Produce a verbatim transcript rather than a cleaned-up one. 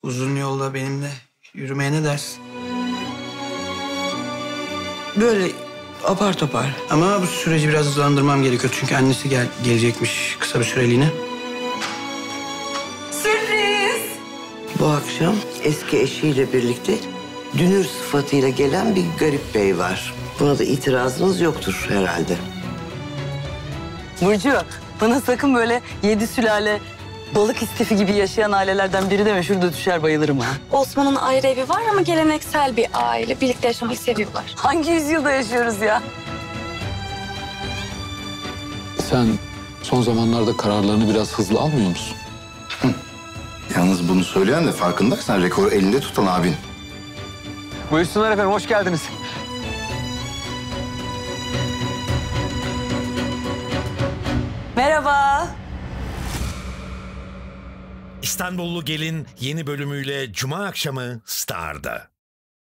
Uzun yolda benimle yürümeye ne dersin? Böyle apar topar. Ama bu süreci biraz hızlandırmam gerekiyor. Çünkü annesi gel gelecekmiş kısa bir süreliğine. Sürpriz! Bu akşam eski eşiyle birlikte dünür sıfatıyla gelen bir garip bey var. Buna da itirazınız yoktur herhalde. Burcu, bana sakın böyle yedi sülale balık istifi gibi yaşayan ailelerden biri deme. Şurada düşer bayılırım ha. Osman'ın ayrı evi var ama geleneksel bir aile. Birlikte yaşamayı seviyorlar. Hangi yüzyılda yaşıyoruz ya? Sen son zamanlarda kararlarını biraz hızlı almıyor musun? Yalnız bunu söyleyen de farkındaysan rekoru elinde tutan abin. Buyursunlar efendim, hoş geldiniz. Merhaba. İstanbullu Gelin yeni bölümüyle Cuma akşamı Star'da.